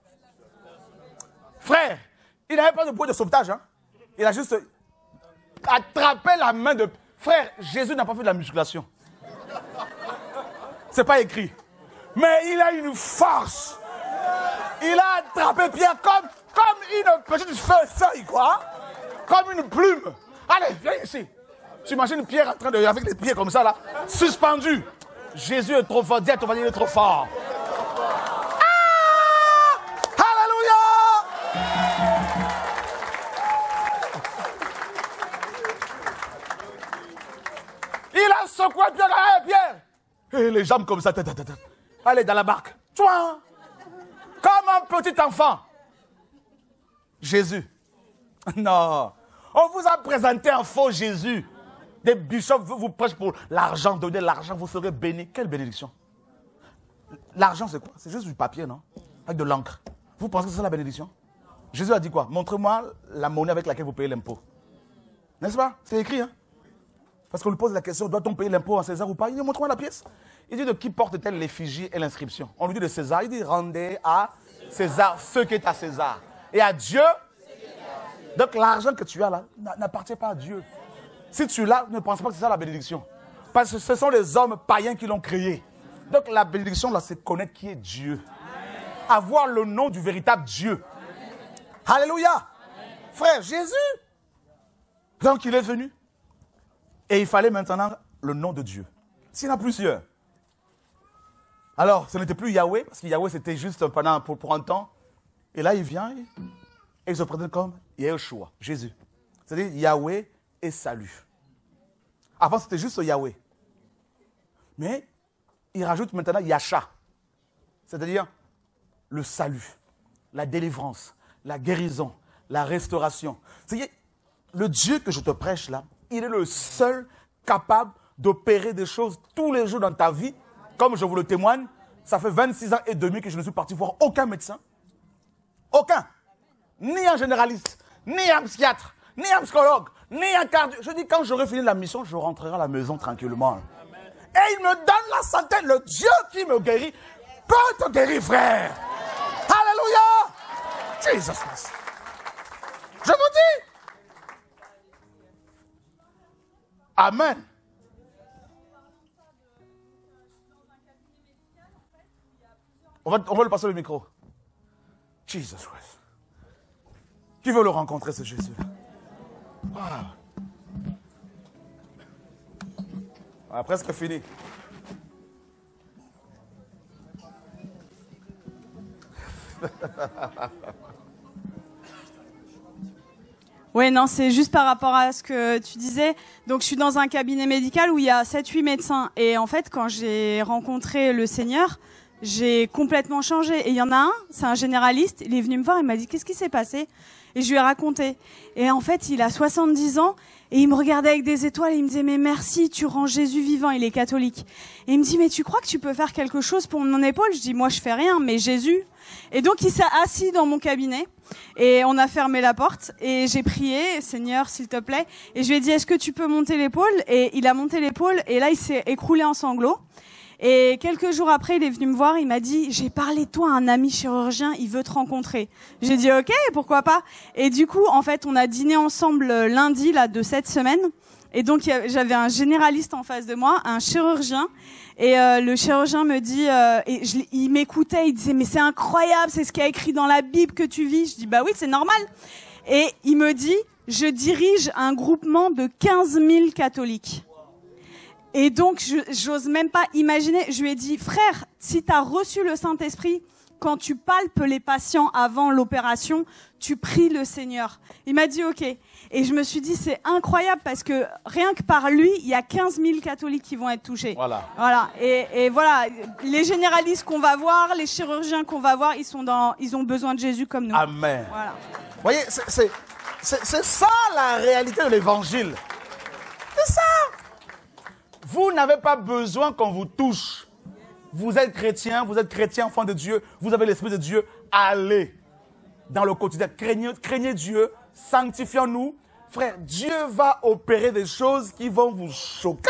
Frère, il n'avait pas de bouée de sauvetage. Hein? Il a juste attrapé la main de... Frère, Jésus n'a pas fait de la musculation. C'est pas écrit. Mais il a une force. Il a attrapé Pierre comme, comme une petite feuille, quoi. Comme une plume. Allez, viens ici. Tu imagines Pierre en train de... avec les pieds comme ça, là, suspendu. Jésus est trop fort. Dis à ton voisin, il est trop fort. Il a secoué Pierre, allez Pierre. Et les jambes comme ça. Allez dans la barque. Toi, comme un petit enfant. Jésus. Non. On vous a présenté un faux Jésus. Des bishops vous, vous prêchent pour l'argent. Donnez l'argent, vous serez bénis. Quelle bénédiction. L'argent c'est quoi? C'est juste du papier, non? Avec de l'encre. Vous pensez que c'est la bénédiction? Jésus a dit quoi? Montrez-moi la monnaie avec laquelle vous payez l'impôt. N'est-ce pas? C'est écrit, hein? Parce qu'on lui pose la question, doit-on payer l'impôt en César ou pas? Il dit, montre-moi la pièce. Il dit, de qui porte-t-elle l'effigie et l'inscription? On lui dit de César. Il dit, rendez à César ce qui est à César. Et à Dieu. Donc l'argent que tu as là n'appartient pas à Dieu. Si tu l'as, ne pense pas que c'est ça la bénédiction. Parce que ce sont les hommes païens qui l'ont créé. Donc la bénédiction là, c'est connaître qui est Dieu. Avoir le nom du véritable Dieu. Alléluia. Frère, Jésus. Donc il est venu. Et il fallait maintenant le nom de Dieu. S'il y en a plusieurs. Alors, ce n'était plus Yahweh, parce que Yahweh c'était juste pendant, pour, pour un temps. Et là, il vient et, et il se présente comme Yeshua, Jésus. C'est-à-dire Yahweh et salut. Avant, c'était juste Yahweh. Mais il rajoute maintenant Yasha. C'est-à-dire le salut, la délivrance, la guérison, la restauration. C'est-à-dire, le Dieu que je te prêche là, il est le seul capable d'opérer des choses tous les jours dans ta vie. Comme je vous le témoigne, ça fait vingt-six ans et demi que je ne suis parti voir aucun médecin. Aucun. Ni un généraliste, ni un psychiatre, ni un psychologue, ni un cardio. Je dis, quand j'aurai fini la mission, je rentrerai à la maison tranquillement. Et il me donne la santé. Le Dieu qui me guérit peut te guérir, frère. Alléluia. Jesus Christ. Je vous dis. Amen. On va, on va lui passer le micro. Jesus Christ. Qui veut le rencontrer, ce Jésus-là? Wow. On a presque fini. Oui, non, c'est juste par rapport à ce que tu disais. Donc, je suis dans un cabinet médical où il y a sept huit médecins. Et en fait, quand j'ai rencontré le Seigneur, j'ai complètement changé. Et il y en a un, c'est un généraliste, il est venu me voir, il m'a dit « Qu'est-ce qui s'est passé ?» Et je lui ai raconté. Et en fait, il a soixante-dix ans et il me regardait avec des étoiles et il me disait « Mais merci, tu rends Jésus vivant, il est catholique. » Et il me dit « Mais tu crois que tu peux faire quelque chose pour mon épaule ?» Je dis « Moi, je fais rien, mais Jésus. » Et donc, il s'est assis dans mon cabinet et on a fermé la porte et j'ai prié « Seigneur, s'il te plaît. » Et je lui ai dit « Est-ce que tu peux monter l'épaule ?» Et il a monté l'épaule et là, il s'est écroulé en sanglots. Et quelques jours après, il est venu me voir, il m'a dit « J'ai parlé de toi à un ami chirurgien, il veut te rencontrer. » J'ai dit « Ok, pourquoi pas ?» Et du coup, en fait, on a dîné ensemble lundi là de cette semaine. Et donc, j'avais un généraliste en face de moi, un chirurgien. Et euh, le chirurgien me dit, euh, et je, il m'écoutait, il disait « Mais c'est incroyable, c'est ce qu'il y a écrit dans la Bible que tu vis. » Je dis « Bah oui, c'est normal. » Et il me dit « Je dirige un groupement de quinze mille catholiques. » Et donc, je j'ose même pas imaginer. Je lui ai dit, frère, si tu as reçu le Saint-Esprit, quand tu palpes les patients avant l'opération, tu pries le Seigneur. Il m'a dit, ok. Et je me suis dit, c'est incroyable parce que rien que par lui, il y a quinze mille catholiques qui vont être touchés. Voilà. Voilà. Et, et voilà, les généralistes qu'on va voir, les chirurgiens qu'on va voir, ils sont dans, ils ont besoin de Jésus comme nous. Amen. Voilà. Vous voyez, c'est, c'est, c'est, c'est ça la réalité de l'évangile. C'est ça. Vous n'avez pas besoin qu'on vous touche. Vous êtes chrétien, vous êtes chrétien, enfant de Dieu, vous avez l'Esprit de Dieu. Allez dans le quotidien, craignez, craignez Dieu, sanctifions-nous. Frère, Dieu va opérer des choses qui vont vous choquer.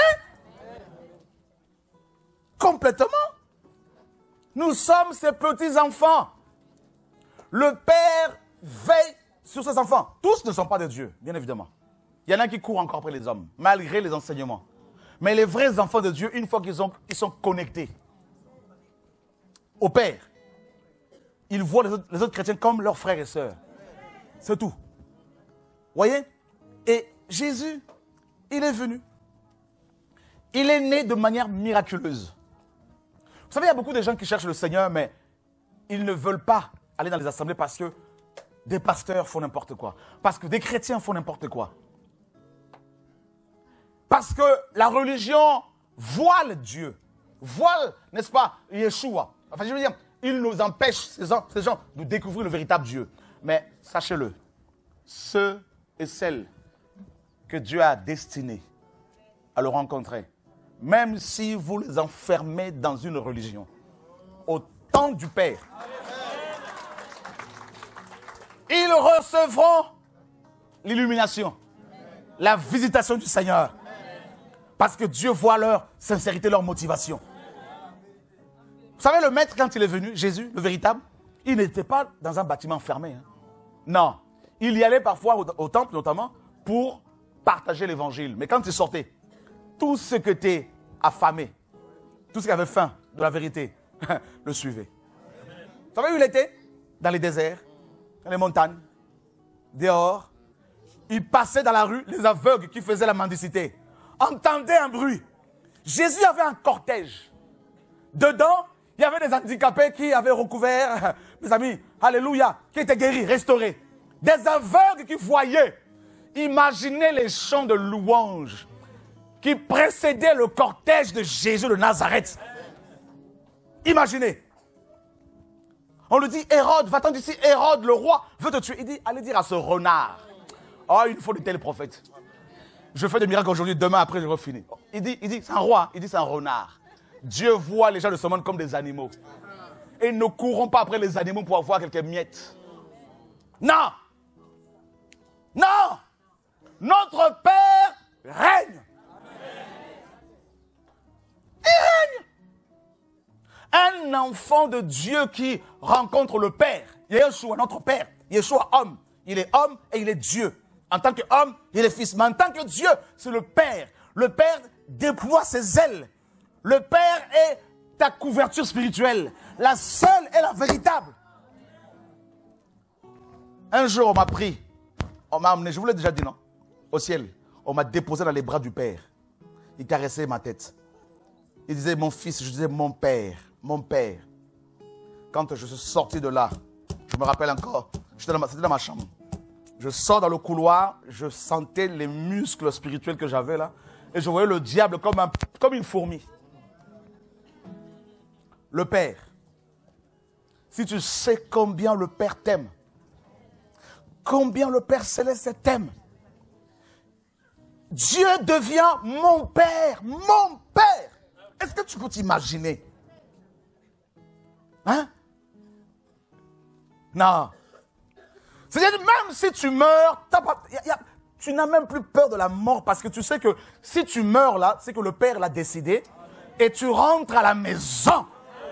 Complètement. Nous sommes ses petits-enfants. Le Père veille sur ses enfants. Tous ne sont pas de Dieu, bien évidemment. Il y en a qui courent encore après les hommes, malgré les enseignements. Mais les vrais enfants de Dieu, une fois qu'ils sont, ils sont connectés au Père, ils voient les autres, les autres chrétiens comme leurs frères et sœurs. C'est tout. Voyez? Et Jésus, il est venu. Il est né de manière miraculeuse. Vous savez, il y a beaucoup de gens qui cherchent le Seigneur, mais ils ne veulent pas aller dans les assemblées parce que des pasteurs font n'importe quoi. Parce que des chrétiens font n'importe quoi. Parce que la religion voile Dieu, voile, n'est-ce pas, Yeshua. Enfin, je veux dire, il nous empêche, ces gens, ces gens, de découvrir le véritable Dieu. Mais sachez-le, ceux et celles que Dieu a destinés à le rencontrer, même si vous les enfermez dans une religion, au temps du Père, ils recevront l'illumination, la visitation du Seigneur. Parce que Dieu voit leur sincérité, leur motivation. Vous savez, le maître, quand il est venu, Jésus, le véritable, il n'était pas dans un bâtiment fermé. Hein. Non. Il y allait parfois au, au temple, notamment, pour partager l'évangile. Mais quand il sortait, tout ce qui était affamé, tout ce qui avait faim de la vérité, le suivait. Vous savez où il était? Dans les déserts, dans les montagnes, dehors. Il passait dans la rue, les aveugles qui faisaient la mendicité entendaient un bruit. Jésus avait un cortège. Dedans, il y avait des handicapés qui avaient recouvert, mes amis, alléluia, qui étaient guéris, restaurés. Des aveugles qui voyaient. Imaginez les chants de louanges qui précédaient le cortège de Jésus de Nazareth. Imaginez. On lui dit, Hérode, va-t'en d'ici, Hérode, le roi, veut te tuer. Il dit, allez dire à ce renard. Oh, il faut de tels prophètes. Je fais des miracles aujourd'hui, demain, après, je vais finir. Il dit, il dit, c'est un roi, il dit, c'est un renard. Dieu voit les gens de ce monde comme des animaux. Et ne courons pas après les animaux pour avoir quelques miettes. Non! Non! Notre Père règne. Il règne. Un enfant de Dieu qui rencontre le Père. Yeshua, notre Père. Yeshua, homme. Il est homme et il est Dieu. En tant qu'homme, il est fils. Mais en tant que Dieu, c'est le Père. Le Père déploie ses ailes. Le Père est ta couverture spirituelle. La seule et la véritable. Un jour, on m'a pris. On m'a amené, je vous l'ai déjà dit, non? Au ciel. On m'a déposé dans les bras du Père. Il caressait ma tête. Il disait, mon fils, je disais, mon Père, mon Père. Quand je suis sorti de là, je me rappelle encore, j'étais dans ma, c'était dans ma chambre. Je sors dans le couloir, je sentais les muscles spirituels que j'avais là. Et je voyais le diable comme, un, comme une fourmi. Le Père. Si tu sais combien le Père t'aime, combien le Père Céleste t'aime, Dieu devient mon Père, mon Père. Est-ce que tu peux t'imaginer? Hein? Non. C'est-à-dire, même si tu meurs, t'as pas, y a, y a, tu n'as même plus peur de la mort parce que tu sais que si tu meurs là, c'est que le Père l'a décidé et tu rentres à la maison.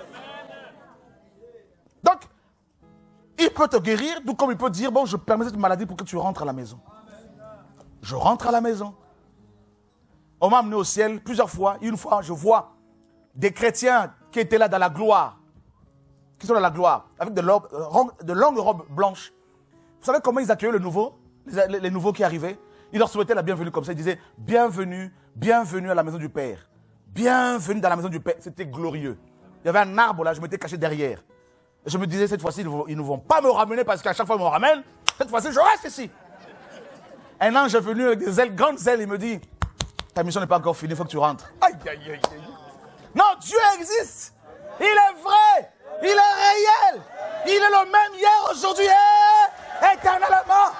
Donc, il peut te guérir, tout comme il peut dire, bon, je permets cette maladie pour que tu rentres à la maison. Je rentre à la maison. On m'a amené au ciel plusieurs fois. Une fois, je vois des chrétiens qui étaient là dans la gloire, qui sont dans la gloire, avec de, de longues robes blanches. Vous savez comment ils accueillaient le nouveau, les, les nouveaux qui arrivaient? Ils leur souhaitaient la bienvenue comme ça. Ils disaient, bienvenue, bienvenue à la maison du Père. Bienvenue dans la maison du Père. C'était glorieux. Il y avait un arbre là, je m'étais caché derrière. Et je me disais, cette fois-ci, ils ne vont pas me ramener parce qu'à chaque fois, ils me ramènent. Cette fois-ci, je reste ici. Un ange est venu avec des ailes, grandes ailes, il me dit, ta mission n'est pas encore finie, il faut que tu rentres. Aïe, aïe, aïe, aïe. Non, Dieu existe. Il est vrai. Il est réel. Il est le même hier, aujourd'hui et éternellement.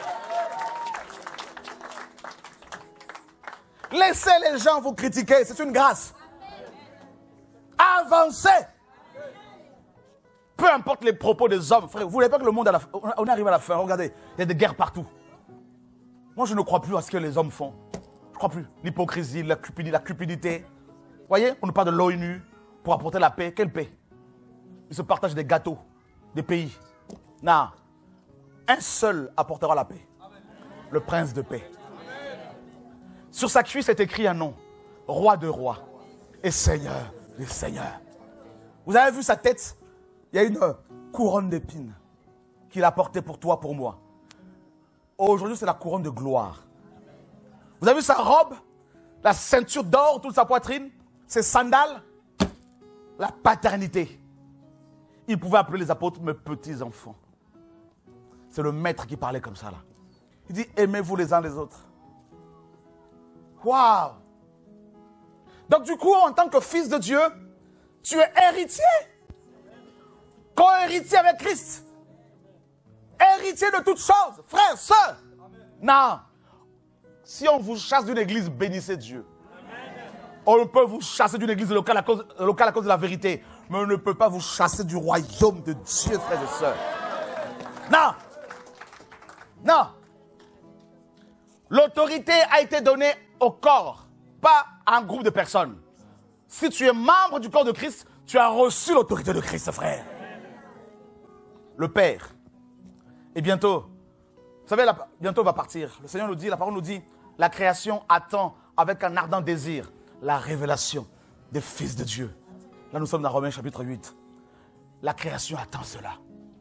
Laissez les gens vous critiquer, c'est une grâce. Avancez. Peu importe les propos des hommes, frère, vous ne voulez pas que le monde, à la, on arrive à la fin, regardez, il y a des guerres partout. Moi, je ne crois plus à ce que les hommes font. Je ne crois plus. L'hypocrisie, la cupidité, la cupidité. Vous voyez, on nous parle de l'ONU pour apporter la paix. Quelle paix? Ils se partagent des gâteaux, des pays. Non. Un seul apportera la paix. Le prince de paix. Sur sa cuisse est écrit un nom. Roi de rois et Seigneur des seigneurs. Vous avez vu sa tête? Il y a une couronne d'épines qu'il a portée pour toi, pour moi. Aujourd'hui, c'est la couronne de gloire. Vous avez vu sa robe? La ceinture d'or, toute sa poitrine? Ses sandales? La paternité. Il pouvait appeler les apôtres mes petits enfants. C'est le maître qui parlait comme ça là. Il dit, aimez-vous les uns les autres. Waouh! Donc du coup, en tant que fils de Dieu, tu es héritier. Co-héritier avec Christ. Héritier de toutes choses. Frères, sœurs. Non. Si on vous chasse d'une église, bénissez Dieu. On peut vous chasser d'une église locale à cause, locale à cause de la vérité. Mais on ne peut pas vous chasser du royaume de Dieu, frères et sœurs. Non. Non. L'autorité a été donnée au corps, pas à un groupe de personnes. Si tu es membre du corps de Christ, tu as reçu l'autorité de Christ, frère. le Père. Et bientôt, vous savez, la, bientôt va partir. Le Seigneur nous dit, la parole nous dit, la création attend avec un ardent désir la révélation des fils de Dieu. Là, nous sommes dans Romains chapitre huit. La création attend cela.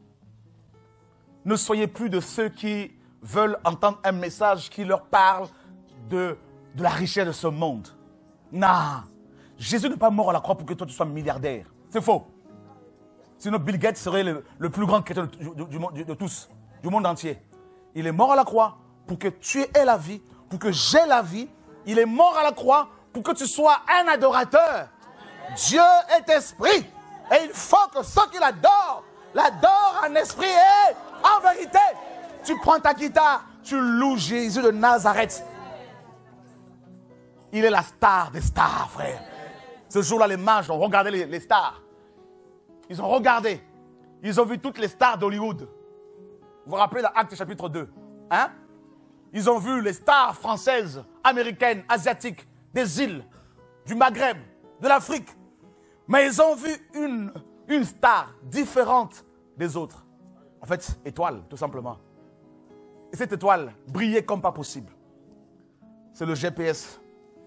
Ne soyez plus de ceux qui veulent entendre un message qui leur parle de, de la richesse de ce monde. Non. Jésus n'est pas mort à la croix pour que toi tu sois milliardaire. C'est faux. Sinon Bill Gates serait le, le plus grand chrétien du, du, du, de tous, du monde entier. Il est mort à la croix pour que tu aies la vie, pour que j'aie la vie. Il est mort à la croix pour que tu sois un adorateur. Dieu est esprit. Et il faut que ceux qui l'adorent, l'adorent en esprit et en vérité. Tu prends ta guitare, tu loues Jésus de Nazareth. Il est la star des stars, frère. Ce jour-là, les mages ont regardé les, les stars. Ils ont regardé. Ils ont vu toutes les stars d'Hollywood. Vous vous rappelez l'Acte chapitre deux, hein? Ils ont vu les stars françaises, américaines, asiatiques, des îles, du Maghreb, de l'Afrique. Mais ils ont vu une, une star différente des autres. En fait, étoile, tout simplement. Et cette étoile brillait comme pas possible. C'est le G P S.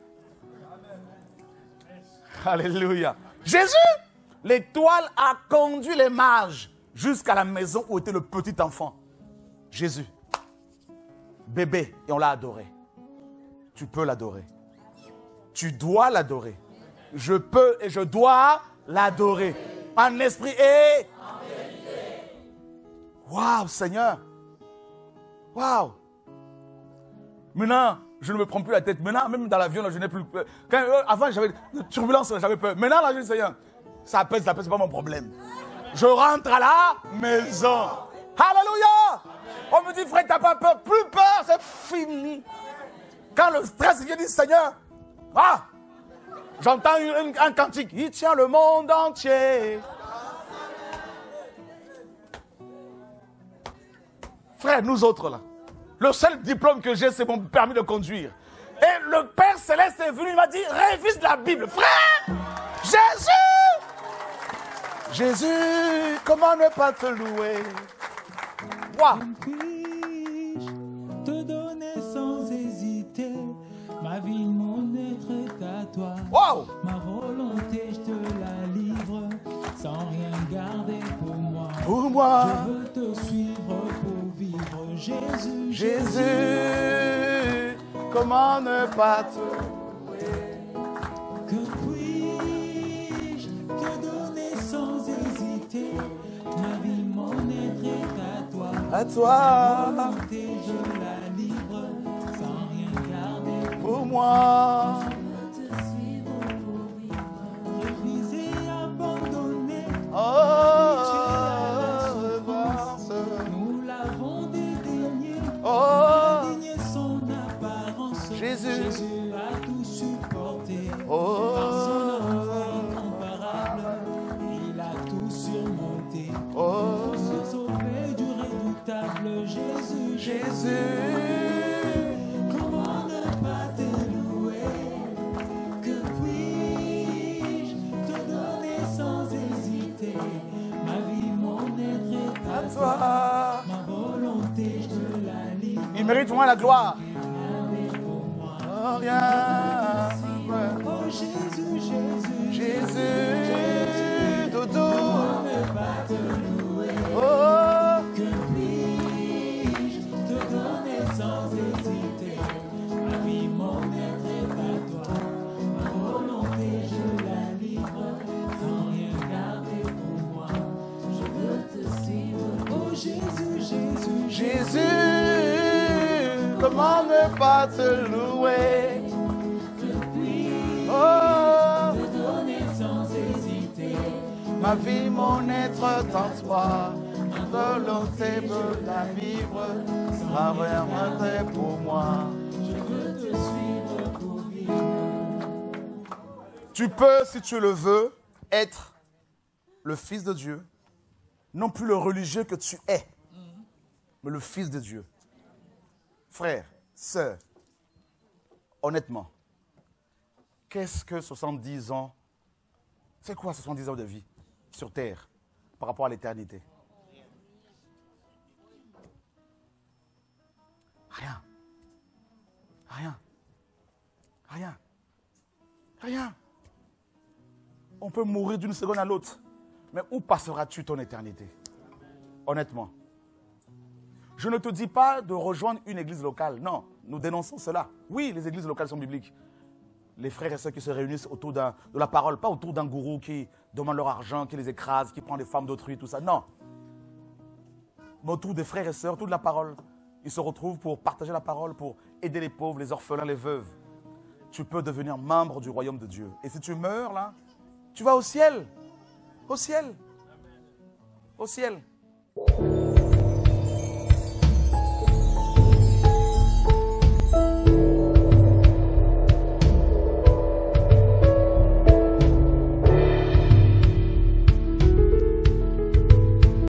Alléluia. Jésus, l'étoile a conduit les mages jusqu'à la maison où était le petit enfant. Jésus, bébé, et on l'a adoré. Tu peux l'adorer. Tu dois l'adorer. Je peux et je dois l'adorer. En esprit et en vérité. Waouh, Seigneur. Waouh. Maintenant, je ne me prends plus la tête. Maintenant, même dans l'avion, je n'ai plus peur. Quand, euh, avant, j'avais une turbulence, j'avais peur. Maintenant, là, je dis, Seigneur, ça pèse, ça pèse, c'est pas mon problème. Je rentre à la maison. Alléluia. On me dit, frère, t'as pas peur. Plus peur, c'est fini. Quand le stress vient, dit, Seigneur, ah, j'entends un, un cantique. Il tient le monde entier. Frère, nous autres, là, le seul diplôme que j'ai, c'est mon permis de conduire. Et le Père Céleste est venu, il m'a dit, révise la Bible. Frère, Jésus, Jésus, comment ne pas te louer? Wow. Puis-je te donner sans hésiter ma vie, mon être est à toi. Wow. Ma volonté, je te la livre sans rien garder pour moi. Pour moi, je veux te suivre pour vivre. Jésus, Jésus, comment ne pas te louer? Que puis-je te donner sans hésiter ma vie, mon être est à toi. À toi, Ma volonté, je la livre sans rien garder pour moi. Refusé, abandonné, Oh, nous l'avons dédaigné, oh, dédaigné son apparence. Jésus. Jésus a tout supporté. Oh. Par son amour incomparable, il a tout surmonté. Oh. Pour se sauver du redoutable Jésus. Jésus, Comment ne pas te louer? Que puis-je te donner sans hésiter ma vie, mon être est à à toi. ma volonté, je te la livre. Il mérite moins la gloire. Pour moi. Oh, rien. Oh Jésus, Jésus, Jésus, doudou. ne pas te louer. Oh, Que puis-je te donner sans hésiter ma vie, mon être est à toi. Ma volonté, je la livre sans rien garder pour moi. Je veux te suivre. Oh Jésus, Jésus, Jésus, comment ne pas te louer? Oh, te donner sans hésiter ma vie, mon être en toi. Ma volonté peut la vivre sans rien regret pour moi. je veux te suivre pour vivre. Tu peux, si tu le veux, être le Fils de Dieu, non plus le religieux que tu es, mais le Fils de Dieu. Frère, sœur, honnêtement, qu'est-ce que soixante-dix ans, c'est quoi soixante-dix ans de vie sur terre par rapport à l'éternité? peut mourir d'une seconde à l'autre. Mais où passeras-tu ton éternité? Honnêtement. Je ne te dis pas de rejoindre une église locale. Non, nous dénonçons cela. Oui, les églises locales sont bibliques. Les frères et sœurs qui se réunissent autour d'un, de la parole, pas autour d'un gourou qui demande leur argent, qui les écrase, qui prend les femmes d'autrui, tout ça. Non. Mais autour des frères et sœurs, autour de la parole. Ils se retrouvent pour partager la parole, pour aider les pauvres, les orphelins, les veuves. Tu peux devenir membre du royaume de Dieu. Et si tu meurs là, tu vas au ciel. Au ciel. Au ciel.